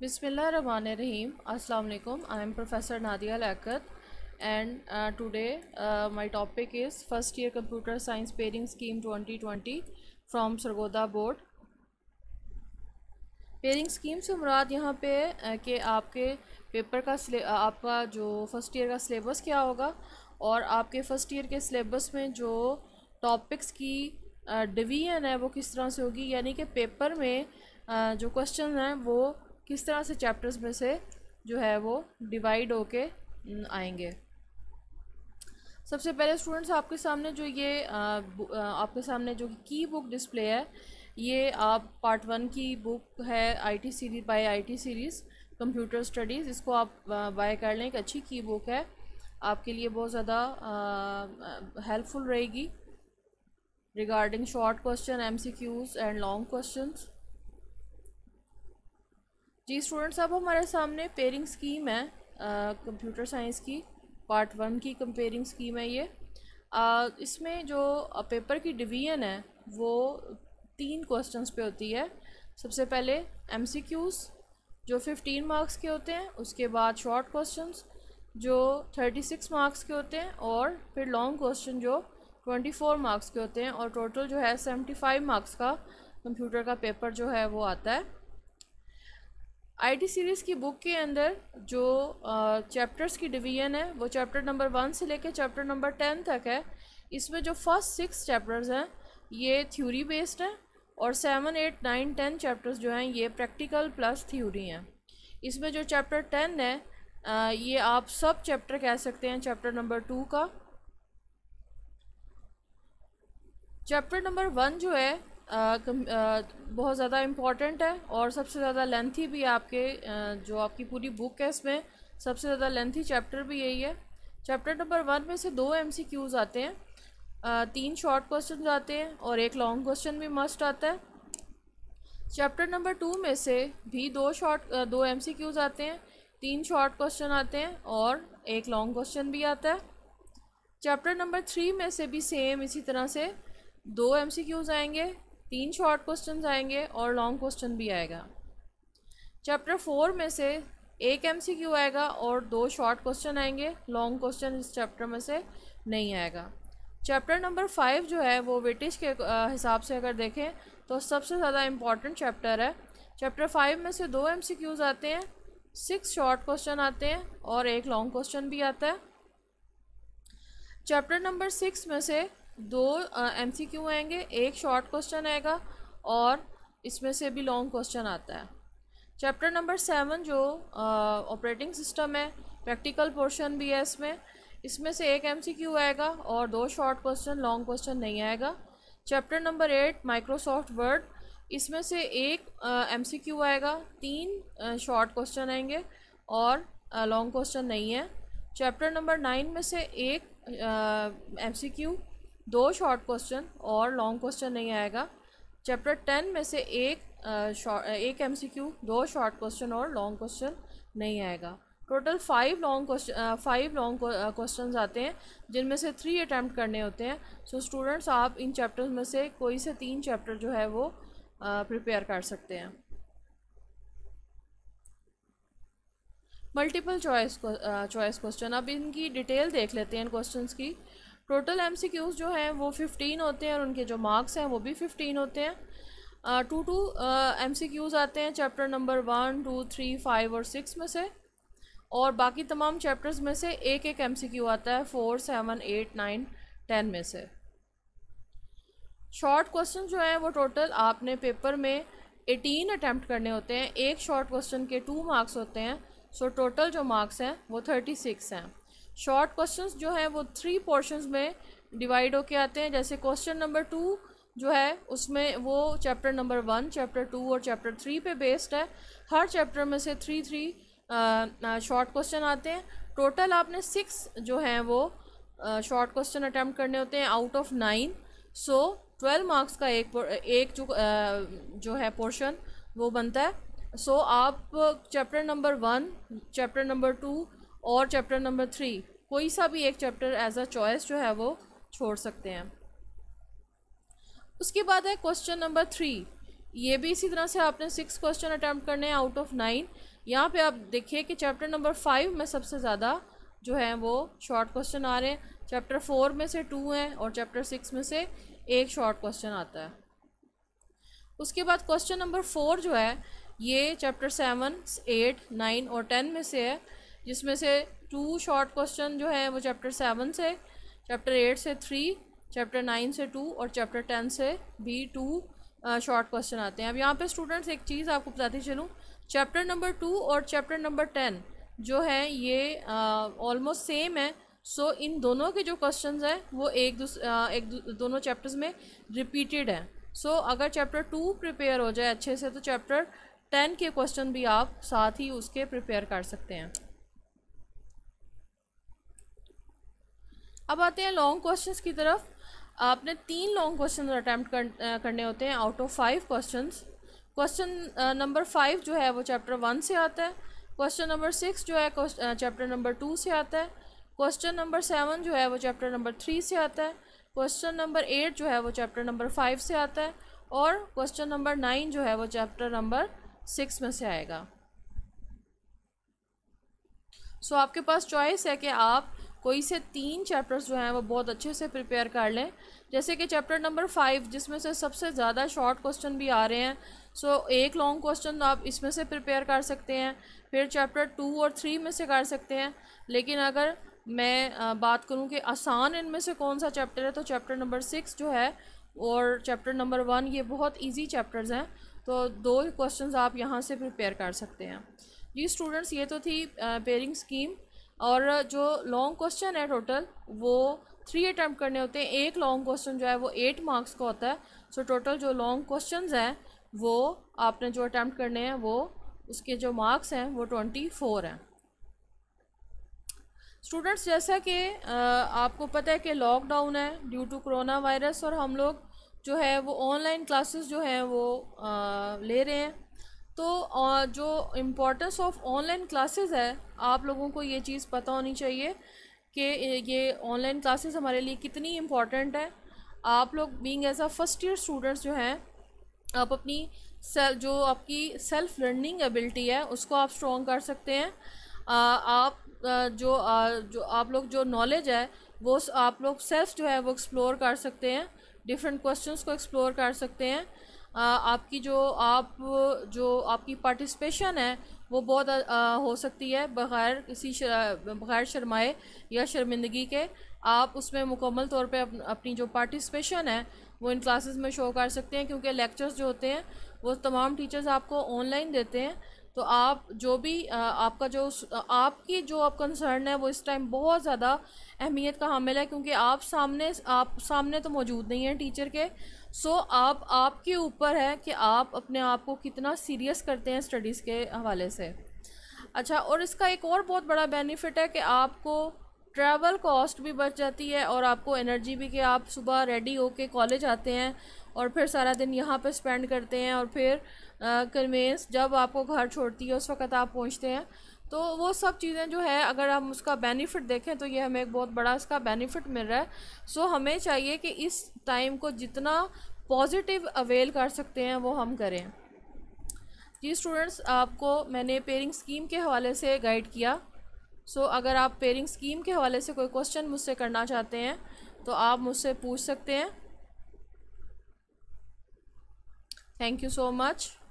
Bismillahirrahmanirrahim. Assalamu alaikum. I am Professor Nadia Lakat, and today my topic is first year computer science pairing scheme 2020 from Sargodha board. Pairing scheme से मुराद यहाँ पे कि आपके paper का आपका जो फर्स्ट ईयर का सिलेबस क्या होगा और आपके फर्स्ट ईयर के सिलेबस में जो टॉपिक्स की डिवीज़न है वो किस तरह से होगी, यानी कि पेपर में जो क्वेश्चन हैं वो किस तरह से चैप्टर्स में से जो है वो डिवाइड होके आएंगे। सबसे पहले स्टूडेंट्स आपके सामने जो ये आपके सामने जो की बुक डिस्प्ले है, ये आप पार्ट 1 की बुक है IT series by IT series computer studies. इसको आप बाय कर लें, एक अच्छी की बुक है, आपके लिए बहुत ज़्यादा हेल्पफुल रहेगी regarding short question, MCQs and long questions. जी स्टूडेंट्स, अब हमारे सामने पेयरिंग स्कीम है कंप्यूटर साइंस की पार्ट 1 की कंपेयरिंग स्कीम है ये। इसमें जो पेपर की डिवीज़न है वो 3 क्वेश्चंस पे होती है। सबसे पहले एमसीक्यूज़ जो 15 मार्क्स के होते हैं, उसके बाद शॉर्ट क्वेश्चंस जो 36 मार्क्स के होते हैं, और फिर लॉन्ग क्वेश्चन जो 24 मार्क्स के होते हैं, और टोटल जो है 75 मार्क्स का कंप्यूटर का पेपर जो है वो आता है। आईटी सीरीज़ की बुक के अंदर जो चैप्टर्स की डिवीज़न है वो चैप्टर नंबर 1 से लेकर चैप्टर नंबर 10 तक है। इसमें जो फर्स्ट 6 चैप्टर्स हैं ये थ्योरी बेस्ड हैं, और 7, 8, 9, 10 चैप्टर्स जो हैं ये प्रैक्टिकल प्लस थ्योरी हैं। इसमें जो चैप्टर 10 है ये आप सब चैप्टर कह सकते हैं चैप्टर नंबर 2 का। चैप्टर नंबर 1 जो है बहुत ज़्यादा इम्पॉर्टेंट है और सबसे ज़्यादा लेंथी भी आपके जो आपकी पूरी बुक है इसमें सबसे ज़्यादा लेंथी चैप्टर भी यही है। चैप्टर नंबर 1 में से 2 एमसीक्यूज़ आते हैं, 3 शॉर्ट क्वेश्चन आते हैं और 1 लॉन्ग क्वेश्चन भी मस्ट आता है। चैप्टर नंबर 2 में से भी 2 एमसीक्यूज़ आते हैं, 3 शॉर्ट क्वेश्चन आते हैं और 1 लॉन्ग क्वेश्चन भी आता है। चैप्टर नंबर 3 में से भी सेम इसी तरह से 2 एमसीक्यूज़ आएंगे, 3 शॉर्ट क्वेश्चन आएंगे और लॉन्ग क्वेश्चन भी आएगा। चैप्टर 4 में से 1 एमसीक्यू आएगा और 2 शॉर्ट क्वेश्चन आएंगे, लॉन्ग क्वेश्चन इस चैप्टर में से नहीं आएगा। चैप्टर नंबर 5 जो है वो वेटेज के हिसाब से अगर देखें तो सबसे ज़्यादा इम्पॉर्टेंट चैप्टर है। चैप्टर 5 में से 2 एमसीक्यूज़ आते हैं, 6 शॉर्ट क्वेश्चन आते हैं और 1 लॉन्ग क्वेश्चन भी आता है। चैप्टर नंबर 6 में से 2 एमसीक्यू आएंगे, 1 शॉर्ट क्वेश्चन आएगा और इसमें से भी लॉन्ग क्वेश्चन आता है। चैप्टर नंबर 7 जो ऑपरेटिंग सिस्टम है, प्रैक्टिकल पोर्शन भी है इसमें से 1 एमसीक्यू आएगा और 2 शॉर्ट क्वेश्चन, लॉन्ग क्वेश्चन नहीं आएगा। चैप्टर नंबर 8 माइक्रोसॉफ्ट वर्ड, इसमें से 1 एमसीक्यू आएगा, 3 शॉर्ट क्वेश्चन आएंगे और लॉन्ग क्वेश्चन नहीं है। चैप्टर नंबर 9 में से 1 एमसीक्यू, 2 शॉर्ट क्वेश्चन और लॉन्ग क्वेश्चन नहीं आएगा। चैप्टर 10 में से 1 एमसीक्यू, 2 शॉर्ट क्वेश्चन और लॉन्ग क्वेश्चन नहीं आएगा। टोटल 5 लॉन्ग क्वेश्चन आते हैं जिनमें से 3 अटैम्प्ट करने होते हैं। सो स्टूडेंट्स, आप इन चैप्टर्स में से कोई से 3 चैप्टर जो है वो प्रिपेयर कर सकते हैं। मल्टीपल चॉइस क्वेश्चन, अब इनकी डिटेल देख लेते हैं इन क्वेश्चंस की। टोटल एमसीक्यूज़ जो हैं वो 15 होते हैं और उनके जो मार्क्स हैं वो भी 15 होते हैं। 2 एमसीक्यूज़ आते हैं चैप्टर नंबर 1, 2, 3, 5 और 6 में से, और बाकी तमाम चैप्टर्स में से 1 एमसीक्यू आता है 4, 7, 8, 9, 10 में से। शॉर्ट क्वेश्चन जो हैं वो टोटल आपने पेपर में 18 अटैम्प्ट करने होते हैं। 1 शॉर्ट क्वेश्चन के 2 मार्क्स होते हैं, सो टोटल जो मार्क्स हैं वो 36 हैं। शॉर्ट क्वेश्चंस जो हैं वो 3 पोर्शंस में डिवाइड होके आते हैं। जैसे क्वेश्चन नंबर 2 जो है उसमें वो चैप्टर नंबर 1, चैप्टर 2 और चैप्टर 3 पे बेस्ड है। हर चैप्टर में से 3 शॉर्ट क्वेश्चन आते हैं। टोटल आपने 6 जो हैं वो शॉर्ट क्वेश्चन अटैम्प्ट करने होते हैं आउट ऑफ 9। सो 12 मार्क्स का एक जो है पोर्शन वो बनता है। सो आप चैप्टर नंबर 1, चैप्टर नंबर 2 और चैप्टर नंबर 3 कोई सा भी एक चैप्टर एज अ चॉइस जो है वो छोड़ सकते हैं। उसके बाद है क्वेश्चन नंबर 3, ये भी इसी तरह से आपने 6 क्वेश्चन अटैम्प्ट करने हैं आउट ऑफ 9। यहाँ पे आप देखिए कि चैप्टर नंबर 5 में सबसे ज़्यादा जो है वो शॉर्ट क्वेश्चन आ रहे हैं। चैप्टर 4 में से 2 हैं और चैप्टर 6 में से एक शॉर्ट क्वेश्चन आता है। उसके बाद क्वेश्चन नंबर 4 जो है ये चैप्टर 7, 8, 9 और 10 में से है, जिसमें से 2 शॉर्ट क्वेश्चन जो है वो चैप्टर 7 से, चैप्टर 8 से 3, चैप्टर 9 से 2 और चैप्टर 10 से भी 2 शॉर्ट क्वेश्चन आते हैं। अब यहाँ पे स्टूडेंट्स एक चीज़ आपको बताती चलूँ, चैप्टर नंबर 2 और चैप्टर नंबर 10 जो है ये ऑलमोस्ट सेम है। सो इन दोनों के जो क्वेश्चंस हैं वो दोनों चैप्टर्स में रिपीटेड हैं। सो अगर चैप्टर 2 प्रिपेयर हो जाए अच्छे से तो चैप्टर 10 के क्वेश्चन भी आप साथ ही उसके प्रिपेयर कर सकते हैं। अब आते हैं लॉन्ग क्वेश्चंस की तरफ। आपने 3 लॉन्ग क्वेश्चन अटैम्प्ट करने होते हैं out of 5 questions. Question number 5 जो है वो चैप्टर 1 से आता है। क्वेश्चन नंबर 6 जो है चैप्टर नंबर 2 से आता है। क्वेश्चन नंबर 7 जो है वो चैप्टर नंबर 3 से आता है। क्वेश्चन नंबर 8 जो है वो चैप्टर नंबर 5 से आता है और क्वेश्चन नंबर 9 जो है वो चैप्टर नंबर 6 में से आएगा। सो आपके पास चॉइस है कि आप कोई से 3 चैप्टर्स जो हैं वो बहुत अच्छे से प्रिपेयर कर लें। जैसे कि चैप्टर नंबर 5 जिसमें से सबसे ज़्यादा शॉर्ट क्वेश्चन भी आ रहे हैं, सो एक लॉन्ग क्वेश्चन आप इसमें से प्रिपेयर कर सकते हैं, फिर चैप्टर 2 और 3 में से कर सकते हैं। लेकिन अगर मैं बात करूं कि आसान इनमें से कौन सा चैप्टर है तो चैप्टर नंबर 6 जो है और चैप्टर नंबर 1 ये बहुत ईजी चैप्टर्स हैं, तो 2 क्वेश्चन आप यहाँ से प्रिपेयर कर सकते हैं। जी स्टूडेंट्स, ये तो थी पेयरिंग स्कीम। और जो लॉन्ग क्वेश्चन है टोटल वो 3 अटैम्प्ट करने होते हैं। एक लॉन्ग क्वेश्चन जो है वो 8 मार्क्स का होता है। सो टोटल जो लॉन्ग क्वेश्चंस हैं वो आपने जो अटैम्प्ट करने हैं वो उसके जो मार्क्स हैं वो 24 हैं। स्टूडेंट्स, जैसा कि आपको पता है कि लॉकडाउन है ड्यू टू कोरोना वायरस और हम लोग जो है वो ऑनलाइन क्लासेस जो हैं वो ले रहे हैं। तो जो इम्पोर्टेंस ऑफ ऑनलाइन क्लासेस है आप लोगों को ये चीज़ पता होनी चाहिए कि ये ऑनलाइन क्लासेस हमारे लिए कितनी इम्पॉर्टेंट है। आप लोग being as a first year students जो हैं आप अपनी जो आपकी सेल्फ लर्निंग एबिलिटी है उसको आप स्ट्रॉन्ग कर सकते हैं। आप जो आप लोग जो नॉलेज है वो आप लोग सेल्फ जो है वो एक्सप्लोर कर सकते हैं, डिफरेंट क्वेश्चंस को एक्सप्लोर कर सकते हैं। आपकी जो आपकी पार्टिसिपेशन है वो बहुत हो सकती है बग़ैर शर्माए या शर्मिंदगी के। आप उसमें मुकम्मल तौर पे अपनी जो पार्टिसिपेशन है वो इन क्लासेस में शो कर सकते हैं, क्योंकि लेक्चर्स जो होते हैं वो तमाम टीचर्स आपको ऑनलाइन देते हैं। तो आप जो भी आपका जो आपकी जो आप कंसर्न है वो इस टाइम बहुत ज़्यादा अहमियत का हामिल है, क्योंकि आप सामने तो मौजूद नहीं हैं टीचर के। सो आपके ऊपर है कि आप अपने आप को कितना सीरियस करते हैं स्टडीज़ के हवाले से। अच्छा, और इसका एक और बहुत बड़ा बेनिफिट है कि आपको ट्रैवल कॉस्ट भी बच जाती है और आपको एनर्जी भी कि आप सुबह रेडी होके कॉलेज आते हैं और फिर सारा दिन यहाँ पे स्पेंड करते हैं और फिर कन्वेंस जब आपको घर छोड़ती है उस वक़्त आप पहुँचते हैं। तो वो सब चीज़ें जो है अगर हम उसका बेनिफिट देखें तो ये हमें एक बहुत बड़ा इसका बेनिफिट मिल रहा है। सो हमें चाहिए कि इस टाइम को जितना पॉजिटिव अवेल कर सकते हैं वो हम करें। जी स्टूडेंट्स, आपको मैंने पेयरिंग स्कीम के हवाले से गाइड किया। सो अगर आप पेयरिंग स्कीम के हवाले से कोई क्वेश्चन मुझसे करना चाहते हैं तो आप मुझसे पूछ सकते हैं। Thank you so much.